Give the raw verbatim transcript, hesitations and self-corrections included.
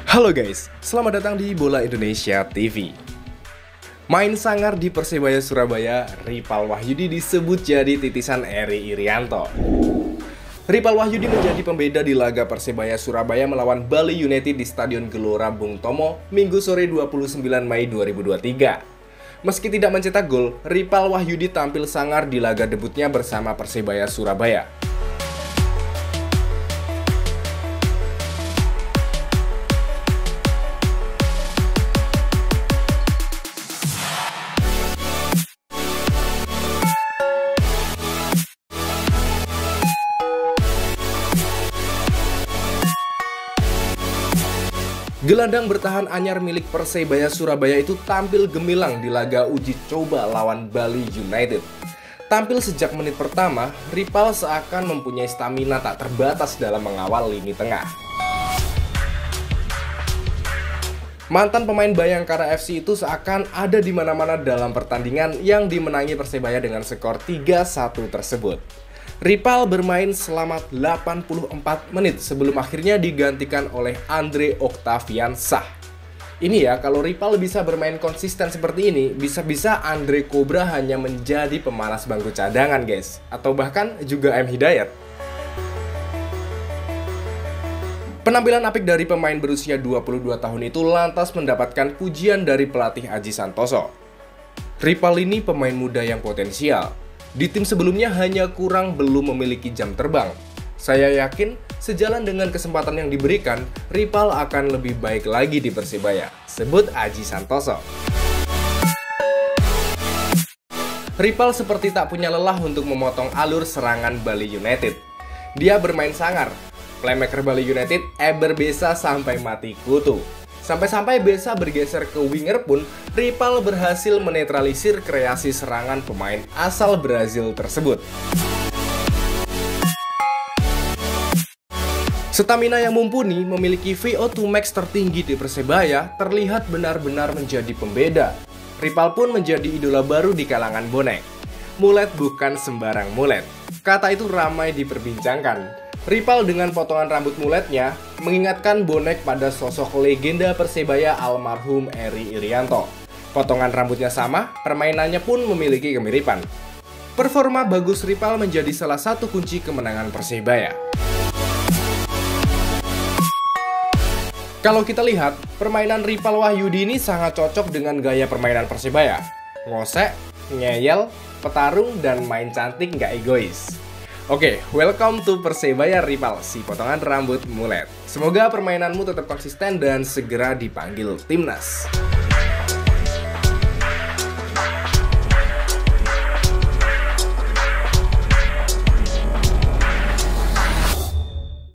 Halo guys, selamat datang di Bola Indonesia T V. Main sangar di Persebaya Surabaya, Ripal Wahyudi disebut jadi titisan Eri Irianto. Ripal Wahyudi menjadi pembeda di laga Persebaya Surabaya melawan Bali United di Stadion Gelora Bung Tomo, Minggu sore dua puluh sembilan Mei dua ribu dua puluh tiga. Meski tidak mencetak gol, Ripal Wahyudi tampil sangar di laga debutnya bersama Persebaya Surabaya. Gelandang bertahan anyar milik Persebaya Surabaya itu tampil gemilang di laga uji coba lawan Bali United. Tampil sejak menit pertama, Ripal seakan mempunyai stamina tak terbatas dalam mengawal lini tengah. Mantan pemain Bayangkara F C itu seakan ada di mana-mana dalam pertandingan yang dimenangi Persebaya dengan skor tiga satu tersebut. Ripal bermain selama delapan puluh empat menit sebelum akhirnya digantikan oleh Andre Octavian Shah. Ini ya, kalau Ripal bisa bermain konsisten seperti ini, bisa-bisa Andre Cobra hanya menjadi pemanas bangku cadangan guys. Atau bahkan juga M. Hidayat. Penampilan apik dari pemain berusia dua puluh dua tahun itu lantas mendapatkan pujian dari pelatih Aji Santoso. Ripal ini pemain muda yang potensial. Di tim sebelumnya hanya kurang belum memiliki jam terbang. Saya yakin sejalan dengan kesempatan yang diberikan, Ripal akan lebih baik lagi di Persebaya, sebut Aji Santoso. Ripal seperti tak punya lelah untuk memotong alur serangan Bali United. Dia bermain sangar. Playmaker Bali United Eber Besa sampai mati kutu. Sampai-sampai Besa bergeser ke winger pun, Ripal berhasil menetralisir kreasi serangan pemain asal Brazil tersebut. Stamina yang mumpuni, memiliki V O dua max tertinggi di Persebaya, terlihat benar-benar menjadi pembeda. Ripal pun menjadi idola baru di kalangan bonek. Mulet bukan sembarang mulet. Kata itu ramai diperbincangkan. Ripal dengan potongan rambut muletnya mengingatkan bonek pada sosok legenda Persebaya almarhum Eri Irianto. Potongan rambutnya sama, permainannya pun memiliki kemiripan. Performa bagus Ripal menjadi salah satu kunci kemenangan Persebaya. Kalau kita lihat, permainan Ripal Wahyudi ini sangat cocok dengan gaya permainan Persebaya. Ngosek, ngeyel, petarung, dan main cantik nggak egois. Oke, welcome to Persebaya Ripal, si potongan rambut mulet. Semoga permainanmu tetap konsisten dan segera dipanggil timnas.